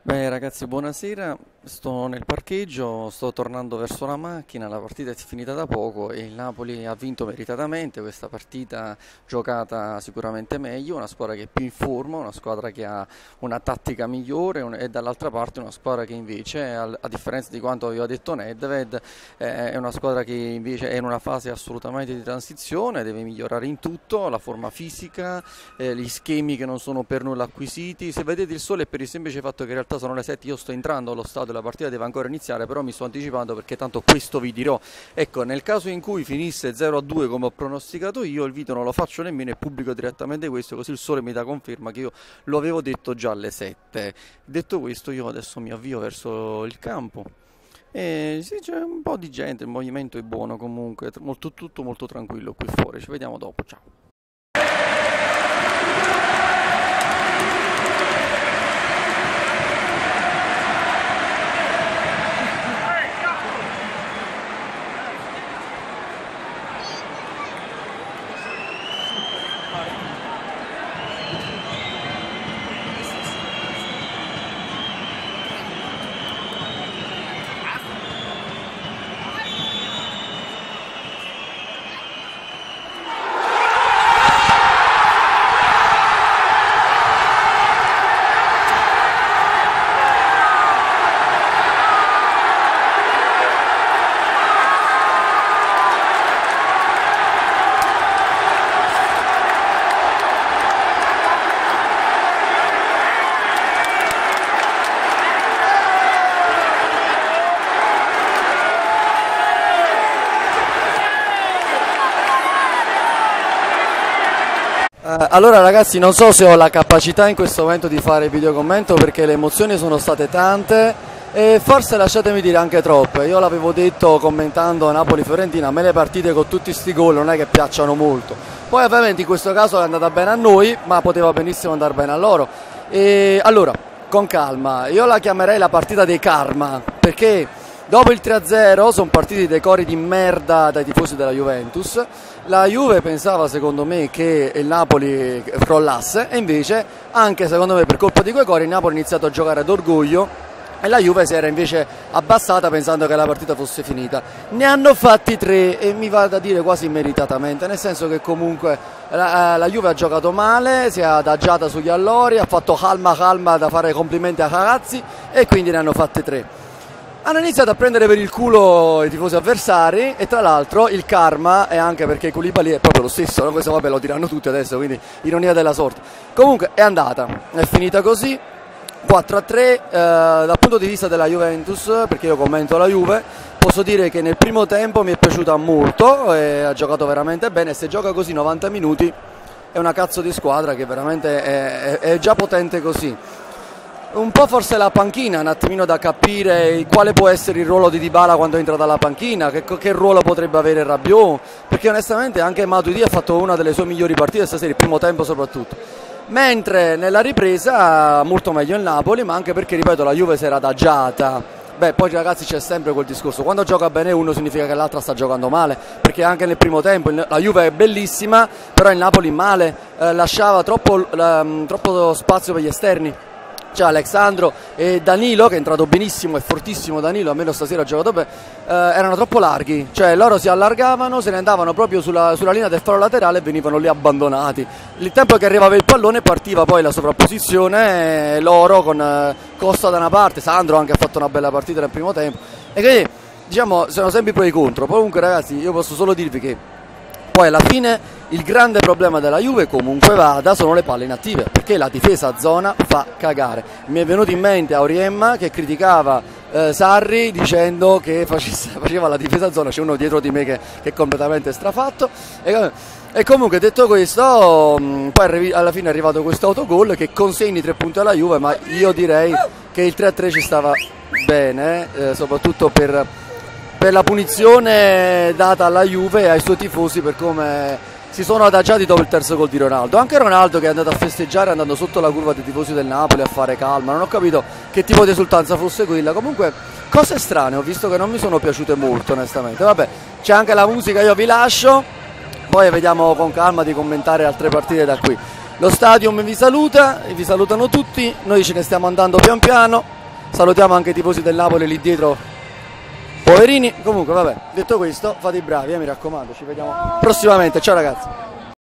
Beh ragazzi, buonasera, sto nel parcheggio, sto tornando verso la macchina, la partita è finita da poco e il Napoli ha vinto meritatamente questa partita giocata sicuramente meglio, una squadra che è più in forma, una squadra che ha una tattica migliore e dall'altra parte una squadra che invece, a differenza di quanto aveva detto Nedved, è una squadra che invece è in una fase assolutamente di transizione, deve migliorare in tutto, la forma fisica, gli schemi che non sono per nulla acquisiti. Se vedete il sole è per il semplice fatto che in realtà sono le 7, io sto entrando allo stadio, la partita deve ancora iniziare, però mi sto anticipando perché tanto questo vi dirò. Ecco, nel caso in cui finisse 0-2 come ho pronosticato io, il video non lo faccio nemmeno e pubblico direttamente questo, così il sole mi dà conferma che io lo avevo detto già alle 7. Detto questo, io adesso mi avvio verso il campo. E sì, c'è un po' di gente, il movimento è buono comunque, tutto molto tranquillo qui fuori. Ci vediamo dopo, ciao. Allora ragazzi, non so se ho la capacità in questo momento di fare videocommento perché le emozioni sono state tante e forse lasciatemi dire anche troppe. Io l'avevo detto commentando Napoli-Fiorentina, a me le partite con tutti sti gol non è che piacciono molto. Poi ovviamente in questo caso è andata bene a noi, ma poteva benissimo andare bene a loro. E allora, con calma, io la chiamerei la partita dei karma, perché dopo il 3-0 sono partiti dei cori di merda dai tifosi della Juventus. La Juve pensava secondo me che il Napoli crollasse e invece anche secondo me per colpa di quei cori il Napoli ha iniziato a giocare d'orgoglio e la Juve si era invece abbassata pensando che la partita fosse finita. Ne hanno fatti 3 e mi va da dire quasi meritatamente, nel senso che comunque la Juve ha giocato male, si è adagiata sugli allori, ha fatto calma da fare complimenti a ragazzi e quindi ne hanno fatte 3. Hanno iniziato a prendere per il culo i tifosi avversari e tra l'altro il karma è anche perché Koulibaly è proprio lo stesso, no? Questo vabbè lo diranno tutti adesso, quindi ironia della sorte. Comunque è andata, è finita così, 4-3, dal punto di vista della Juventus, perché io commento la Juve, posso dire che nel primo tempo mi è piaciuta molto, ha giocato veramente bene e se gioca così 90 minuti è una cazzo di squadra che veramente è già potente così. Un po' forse la panchina, un attimino da capire quale può essere il ruolo di Dybala quando entra dalla panchina, che ruolo potrebbe avere Rabiot, perché onestamente anche Matuidi ha fatto una delle sue migliori partite stasera, il primo tempo soprattutto. Mentre nella ripresa molto meglio il Napoli, ma anche perché, ripeto, la Juve si era adagiata. Beh, poi ragazzi c'è sempre quel discorso, quando gioca bene uno significa che l'altra sta giocando male, perché anche nel primo tempo la Juve è bellissima, però il Napoli male, lasciava troppo spazio per gli esterni. C'è Alexandro e Danilo che è entrato benissimo, è fortissimo Danilo, almeno stasera ha giocato bene, erano troppo larghi, cioè loro si allargavano, se ne andavano proprio sulla linea del faro laterale e venivano lì abbandonati. Il tempo che arrivava il pallone partiva poi la sovrapposizione, loro con Costa da una parte, Sandro anche ha fatto una bella partita nel primo tempo e quindi diciamo sono sempre pro e contro. Comunque ragazzi io posso solo dirvi che poi alla fine il grande problema della Juve comunque vada sono le palle inattive, perché la difesa a zona fa cagare. Mi è venuto in mente Auriemma che criticava Sarri dicendo che faceva la difesa a zona, c'è uno dietro di me che è completamente strafatto e comunque detto questo poi alla fine è arrivato questo autogol che consegna i 3 punti alla Juve, ma io direi che il 3-3 ci stava bene, soprattutto per la punizione data alla Juve e ai suoi tifosi per come si sono adagiati dopo il terzo gol di Ronaldo. Anche Ronaldo che è andato a festeggiare andando sotto la curva dei tifosi del Napoli a fare calma, non ho capito che tipo di esultanza fosse quella. Comunque cose strane, ho visto che non mi sono piaciute molto onestamente. Vabbè, c'è anche la musica, io vi lascio, poi vediamo con calma di commentare altre partite da qui. Lo stadium vi saluta, vi salutano tutti, noi ce ne stiamo andando pian piano, salutiamo anche i tifosi del Napoli lì dietro, poverini. Comunque vabbè, detto questo, fate i bravi, mi raccomando, ci vediamo prossimamente, ciao ragazzi.